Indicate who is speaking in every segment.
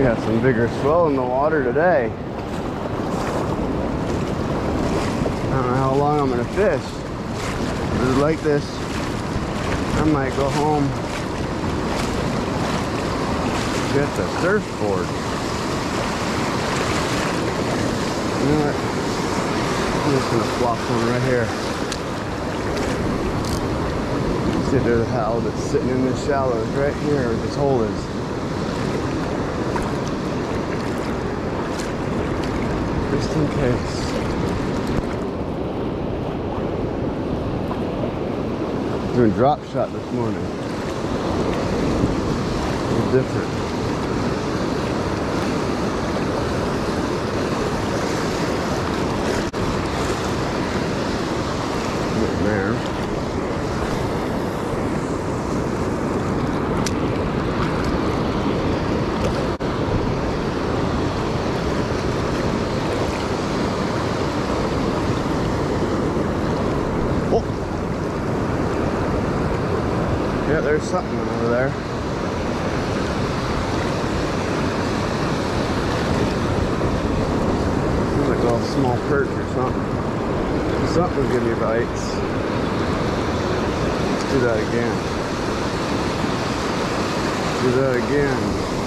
Speaker 1: We got some bigger swell in the water today. I don't know how long I'm gonna fish. If it's like this, I might go home, get the surfboard. You know what? I'm just gonna flop one right here. See if there's a halibut sitting in the shallows right here where this hole is. Just in case. Doing drop shot this morning. A little different. Getting there. Yeah, there's something over there. Seems like a little small perch or something. Something will give me bites. Let's do that again. Do that again.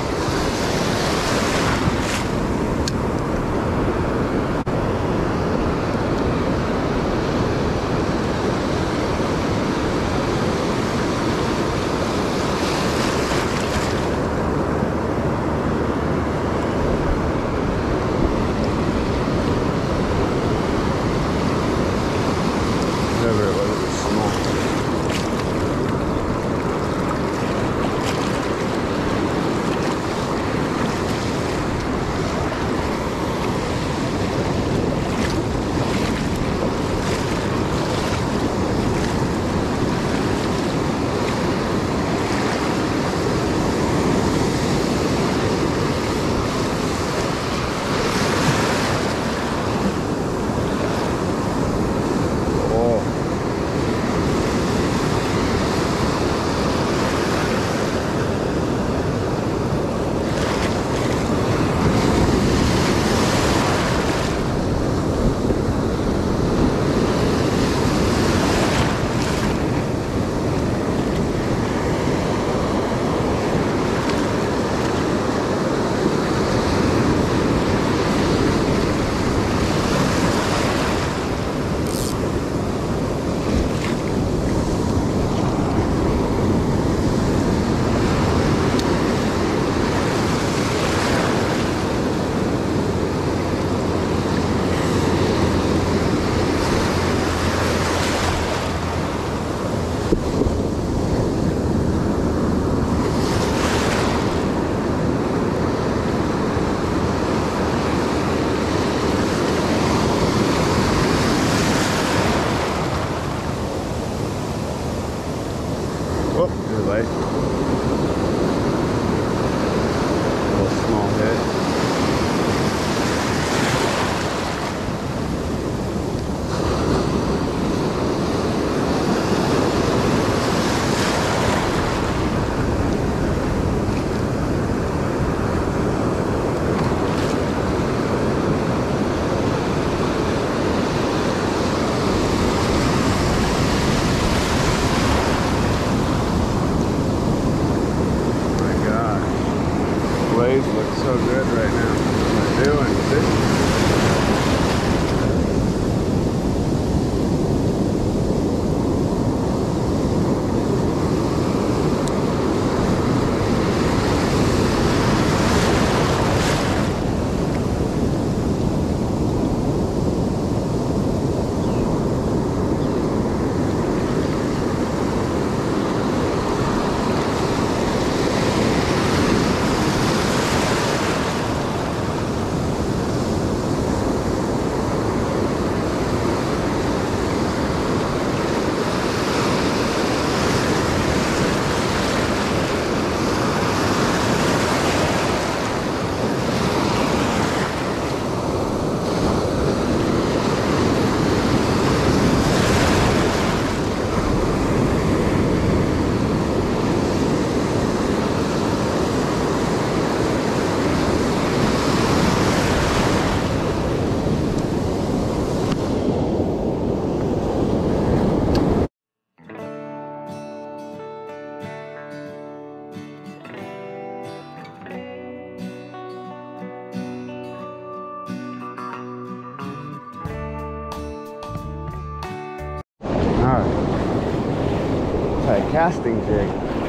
Speaker 1: Oh, too late. A little small hit. Waves look so good right now. What am I doing? casting jig.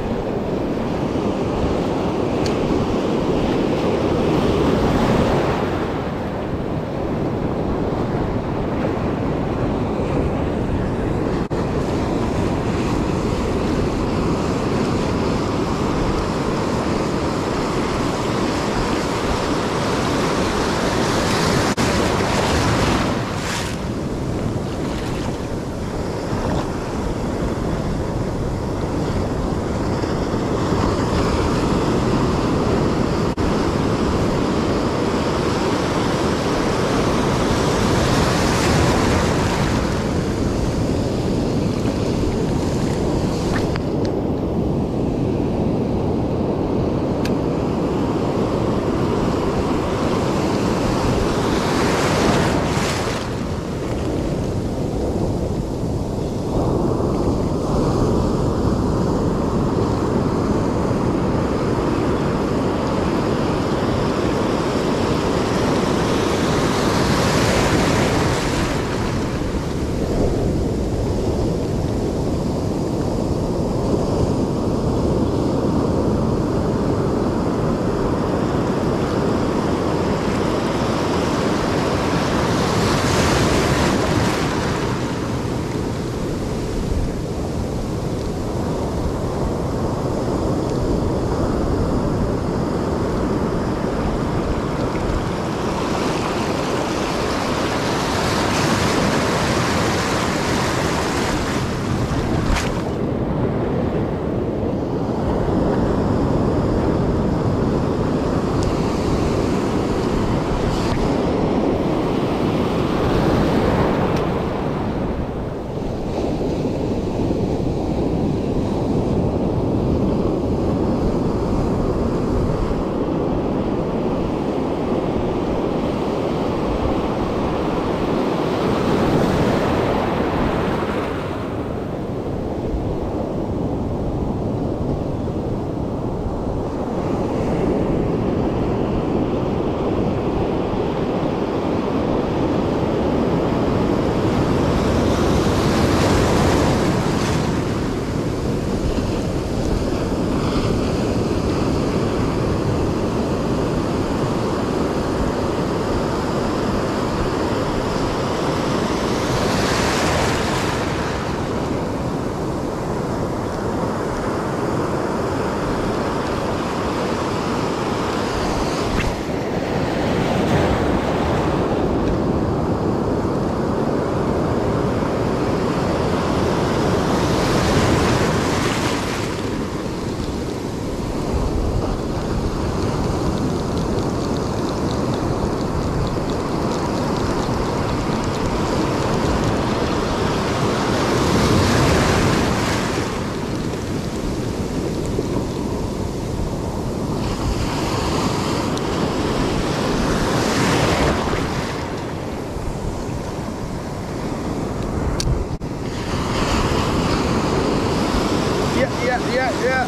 Speaker 1: Yeah.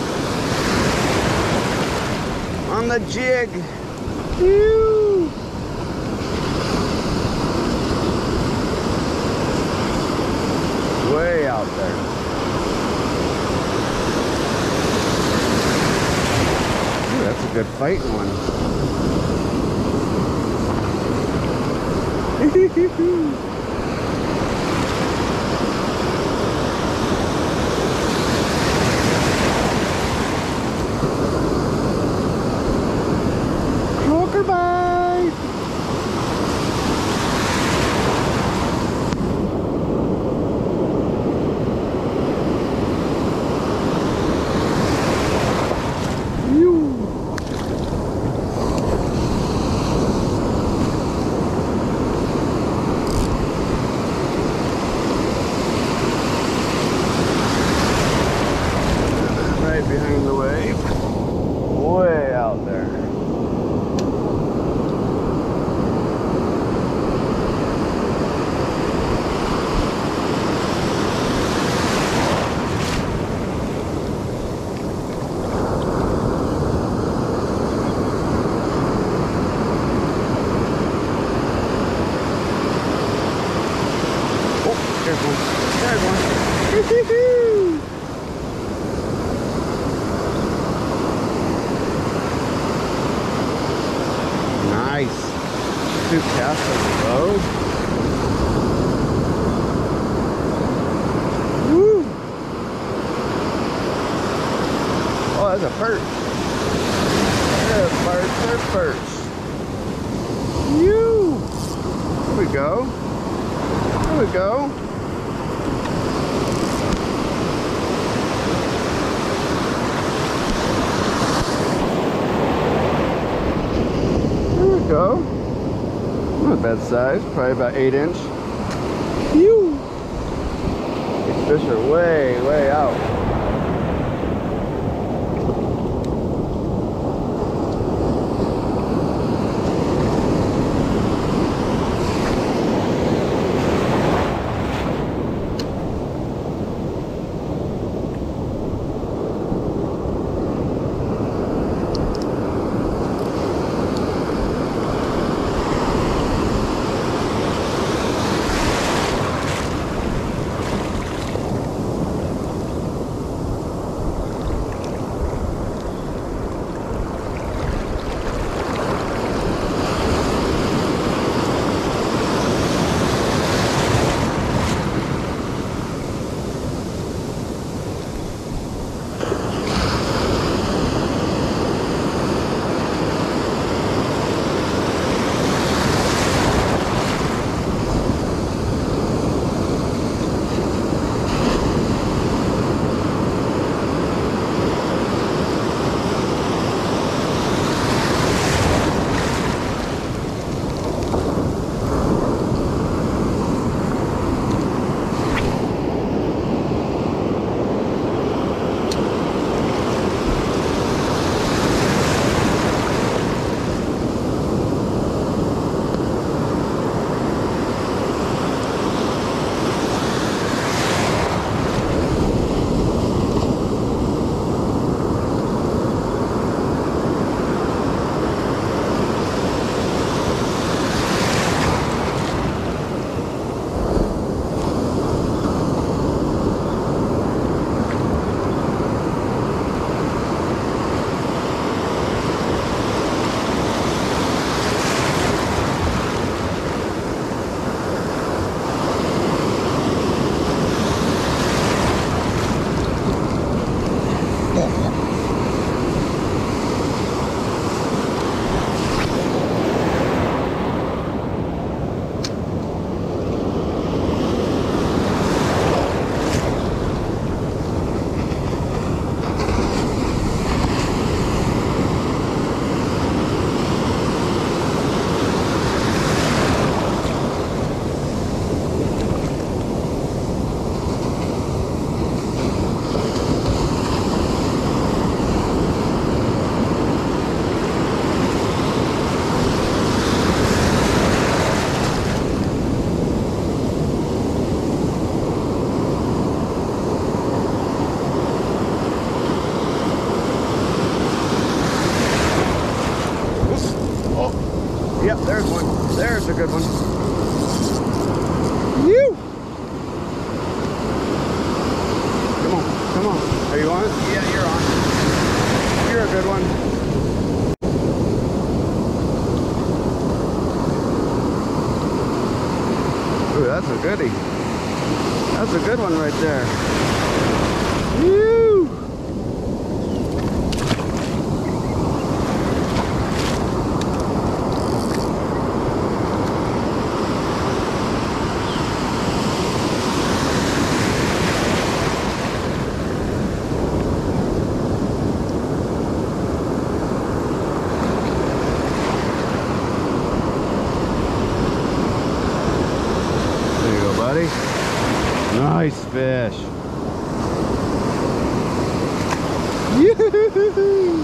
Speaker 1: On the jig. Woo. Way out there. Ooh, that's a good fighting one. Croaker bite! Nice. 2 casts on the boat. Woo! Oh, that's a perch. There's perch. Yoo! There we go. There we go. There we go. Not a bad size, probably about 8-inch. Phew! These fish are way, way out. Yep, there's one. There's a good one. You. Come on, come on. Are you on? Yeah, you're on. You're a good one. Ooh, that's a goodie. That's a good one right there. Woo! Nice fish. Yoo-hoo-hoo-hoo.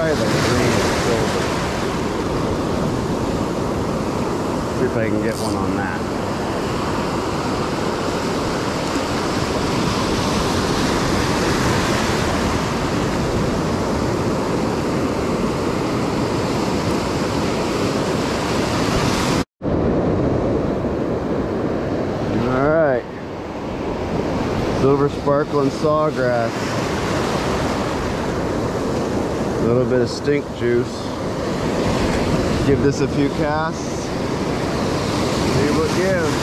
Speaker 1: probably like green or silver. See if I can get one on that. Alright. Silver sparkling sawgrass. A little bit of stink juice. Give this a few casts. See what gives.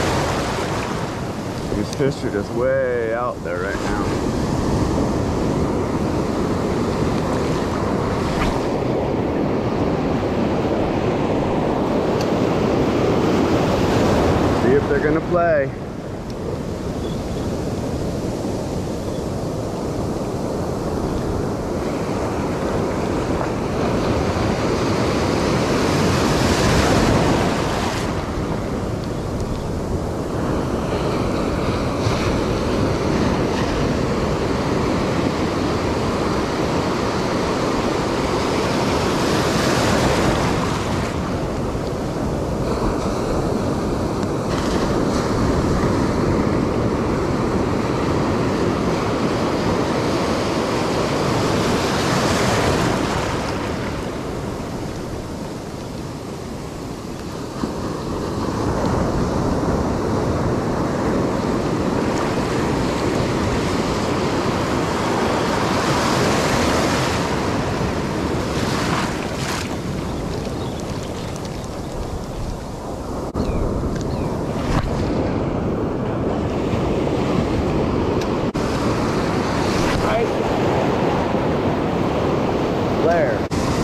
Speaker 1: These fish are just way out there right now. See if they're gonna play. There.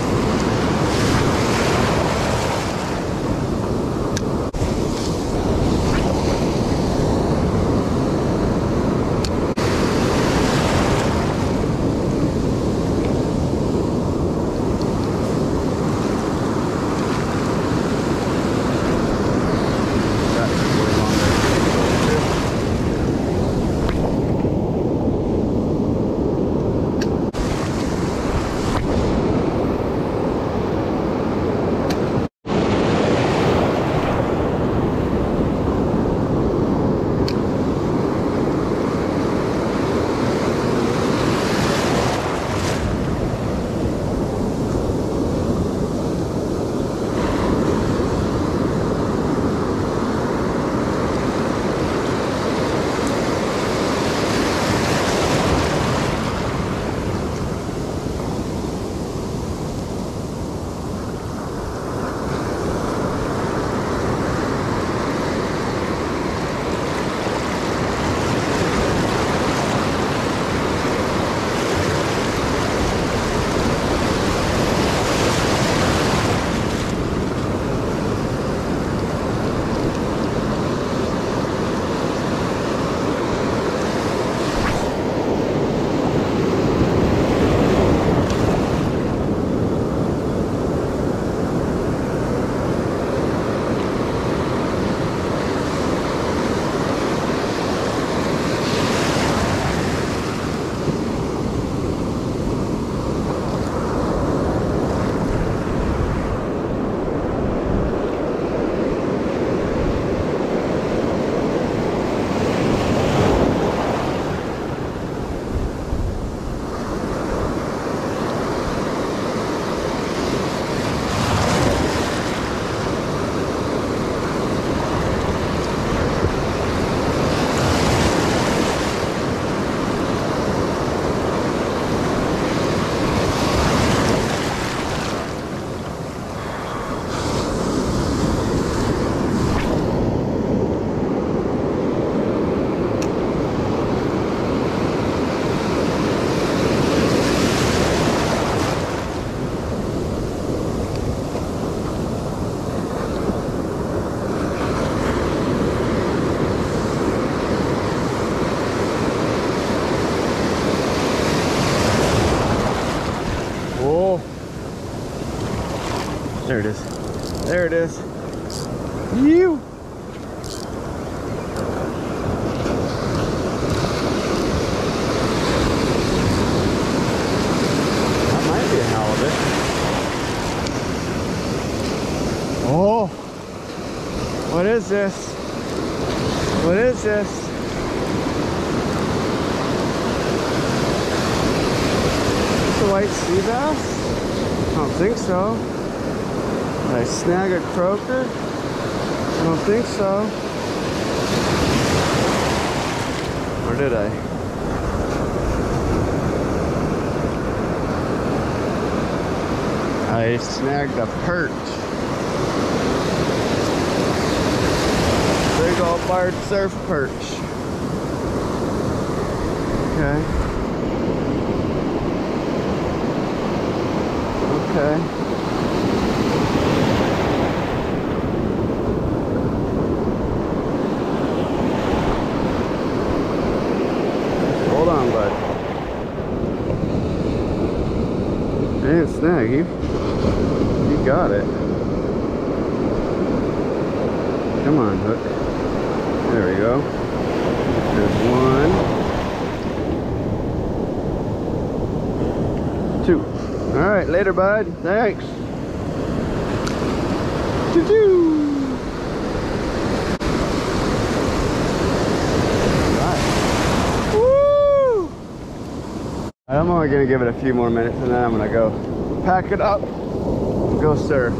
Speaker 1: There it is. There it is. You. That might be a halibut. is this? What is this? Is this a white sea bass? I don't think so. Did I snag a croaker? I don't think so. Or did I? I snagged a perch. Big old barred surf perch. Okay. Okay. Hold on, bud. I didn't snag you. You got it. Come on, hook. There we go. There's one. Two. All right, later, bud. Thanks. Choo-choo. I'm only gonna give it a few more minutes and then I'm gonna go pack it up and go surf.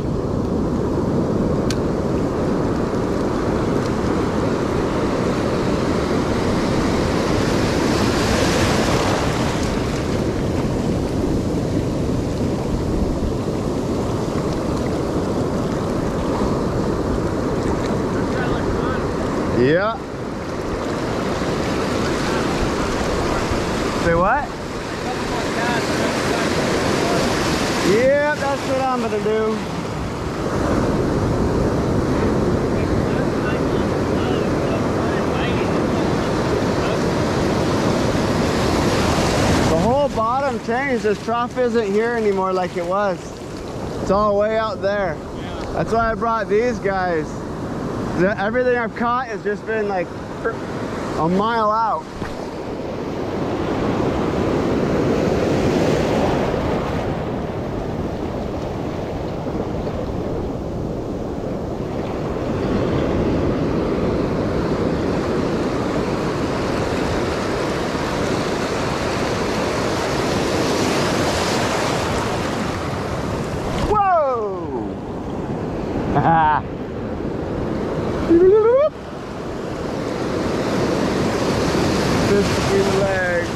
Speaker 1: Yeah. Say what? Yeah, that's what I'm gonna do. The whole bottom changed. This trough isn't here anymore like it was. It's all way out there. That's why I brought these guys. Everything I've caught has just been like a mile out. Whoa! Just a few legs.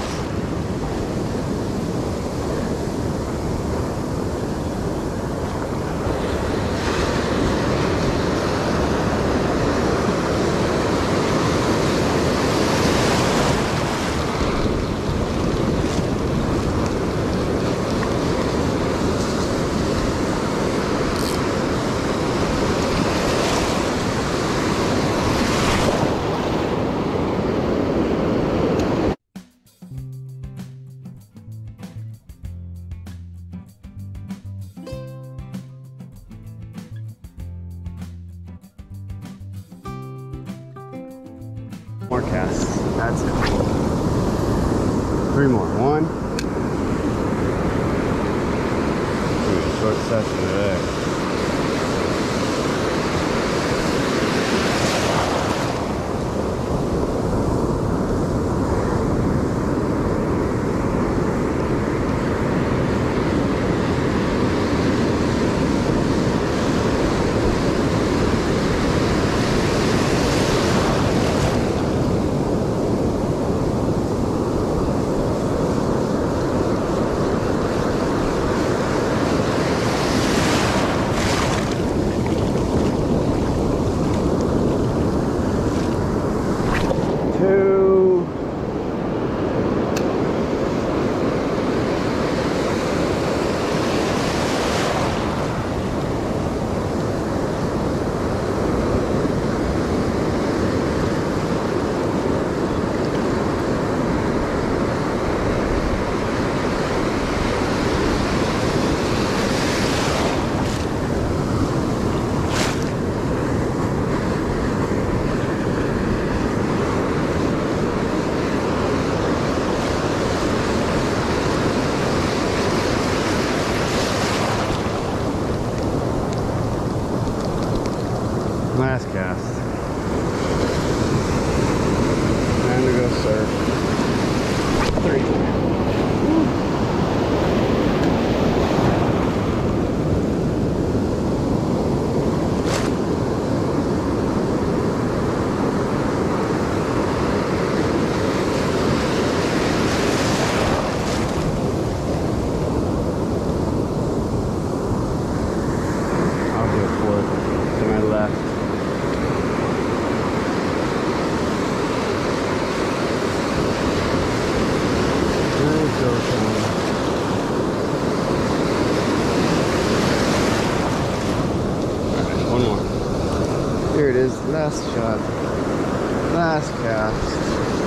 Speaker 1: More casts. That's it. 3 more. 1. Ooh, short session today. Last shot. Last cast.